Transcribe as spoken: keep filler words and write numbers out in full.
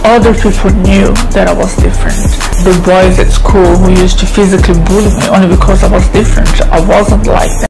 other people knew that I was different. The boys at school who used to physically bully me only because I was different, I wasn't like them.